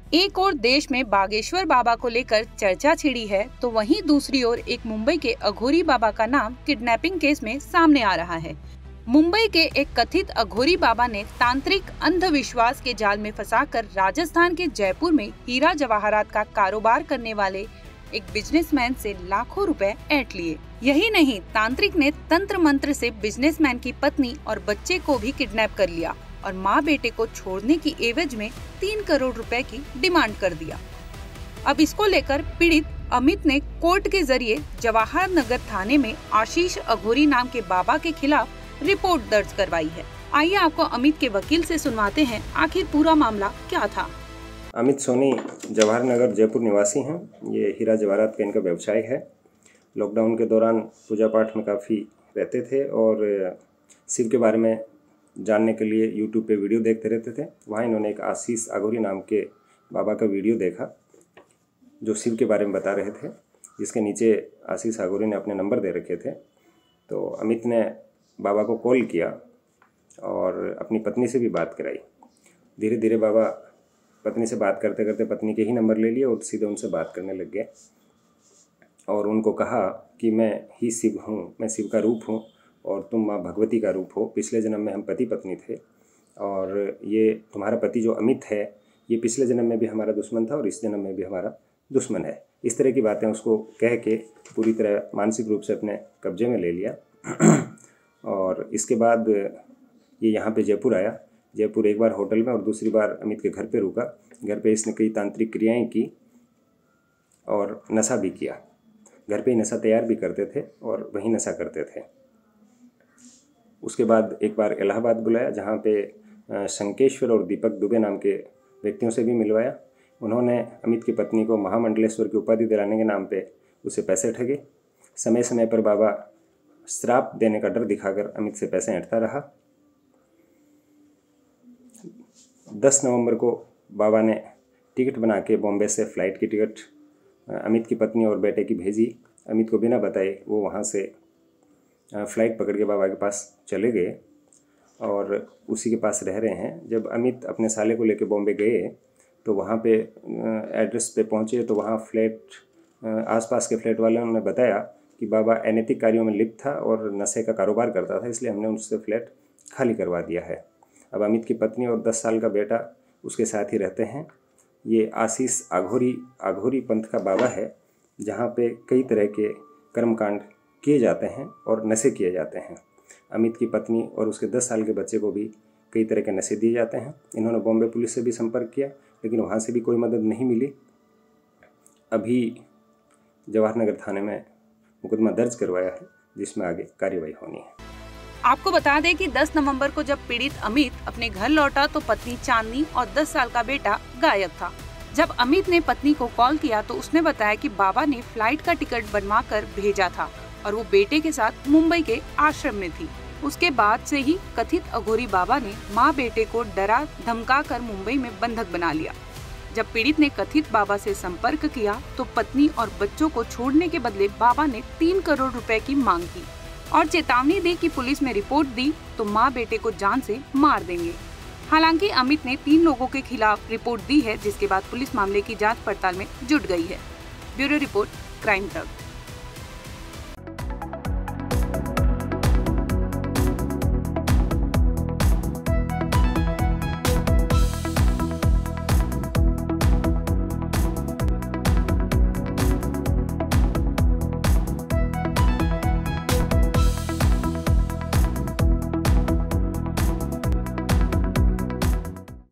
एक और देश में बागेश्वर बाबा को लेकर चर्चा छिड़ी है, तो वहीं दूसरी ओर एक मुंबई के अघोरी बाबा का नाम किडनैपिंग केस में सामने आ रहा है। मुंबई के एक कथित अघोरी बाबा ने तांत्रिक अंधविश्वास के जाल में फंसाकर राजस्थान के जयपुर में हीरा जवाहरात का कारोबार करने वाले एक बिजनेसमैन से लाखों रुपए ऐंठ लिए। यही नहीं, तांत्रिक ने तंत्र मंत्र से बिजनेसमैन की पत्नी और बच्चे को भी किडनैप कर लिया और माँ बेटे को छोड़ने की एवज में 3 करोड़ रुपए की डिमांड कर दिया। अब इसको लेकर पीड़ित अमित ने कोर्ट के जरिए जवाहर नगर थाने में आशीष अघोरी नाम के बाबा के खिलाफ रिपोर्ट दर्ज करवाई है। आइए आपको अमित के वकील से सुनवाते हैं आखिर पूरा मामला क्या था। अमित सोनी जवाहर नगर जयपुर निवासी हैं। ये हीरा जवाहरात का इनका व्यवसाय है। लॉकडाउन के दौरान पूजा पाठ में काफ़ी रहते थे और शिव के बारे में जानने के लिए यूट्यूब पे वीडियो देखते रहते थे। वहाँ इन्होंने एक आशीष अघोरी नाम के बाबा का वीडियो देखा जो शिव के बारे में बता रहे थे, जिसके नीचे आशीष अघोरी ने अपने नंबर दे रखे थे। तो अमित ने बाबा को कॉल किया और अपनी पत्नी से भी बात कराई। धीरे धीरे बाबा पत्नी से बात करते करते पत्नी के ही नंबर ले लिए और सीधे उनसे बात करने लग गए और उनको कहा कि मैं ही शिव हूँ, मैं शिव का रूप हूँ और तुम माँ भगवती का रूप हो। पिछले जन्म में हम पति पत्नी थे और ये तुम्हारा पति जो अमित है ये पिछले जन्म में भी हमारा दुश्मन था और इस जन्म में भी हमारा दुश्मन है। इस तरह की बातें उसको कह के पूरी तरह मानसिक रूप से अपने कब्जे में ले लिया। और इसके बाद ये यहाँ पे जयपुर आया। जयपुर एक बार होटल में और दूसरी बार अमित के घर पे रुका। घर पे इसने कई तांत्रिक क्रियाएं की और नशा भी किया। घर पे ही नशा तैयार भी करते थे और वहीं नशा करते थे। उसके बाद एक बार इलाहाबाद बुलाया, जहाँ पे शंकेश्वर और दीपक दुबे नाम के व्यक्तियों से भी मिलवाया। उन्होंने अमित की पत्नी को महामंडलेश्वर की उपाधि दिलाने के नाम पे उसे पैसे ठगे। समय समय पर बाबा श्राप देने का डर दिखाकर अमित से पैसे ऐंठता रहा। 10 नवंबर को बाबा ने टिकट बना के बॉम्बे से फ़्लाइट की टिकट अमित की पत्नी और बेटे की भेजी। अमित को बिना बताए वो वहाँ से फ़्लाइट पकड़ के बाबा के पास चले गए और उसी के पास रह रहे हैं। जब अमित अपने साले को लेकर बॉम्बे गए तो वहाँ पे एड्रेस पे पहुँचे तो वहाँ आसपास के फ्लैट वालों ने बताया कि बाबा अनैतिक कार्यों में लिप्त था और नशे का कारोबार करता था, इसलिए हमने उससे फ्लैट खाली करवा दिया है। अब अमित की पत्नी और 10 साल का बेटा उसके साथ ही रहते हैं। ये आशीष अघोरी पंथ का बाबा है, जहाँ पे कई तरह के कर्मकांड किए जाते हैं और नशे किए जाते हैं। अमित की पत्नी और उसके 10 साल के बच्चे को भी कई तरह के नशे दिए जाते हैं। इन्होंने बॉम्बे पुलिस से भी संपर्क किया, लेकिन वहाँ से भी कोई मदद नहीं मिली। अभी जवाहर नगर थाने में मुकदमा दर्ज करवाया है, जिसमें आगे कार्रवाई होनी है। आपको बता दें कि 10 नवंबर को जब पीड़ित अमित अपने घर लौटा तो पत्नी चांदनी और 10 साल का बेटा गायब था। जब अमित ने पत्नी को कॉल किया तो उसने बताया कि बाबा ने फ्लाइट का टिकट बनवा कर भेजा था और वो बेटे के साथ मुंबई के आश्रम में थी। उसके बाद से ही कथित अघोरी बाबा ने माँ बेटे को डरा धमका कर मुंबई में बंधक बना लिया। जब पीड़ित ने कथित बाबा से संपर्क किया तो पत्नी और बच्चों को छोड़ने के बदले बाबा ने 3 करोड़ रुपए की मांग की और चेतावनी दी कि पुलिस में रिपोर्ट दी तो माँ बेटे को जान से मार देंगे। हालांकि अमित ने 3 लोगों के खिलाफ रिपोर्ट दी है, जिसके बाद पुलिस मामले की जांच पड़ताल में जुट गई है। ब्यूरो रिपोर्ट, क्राइम तक।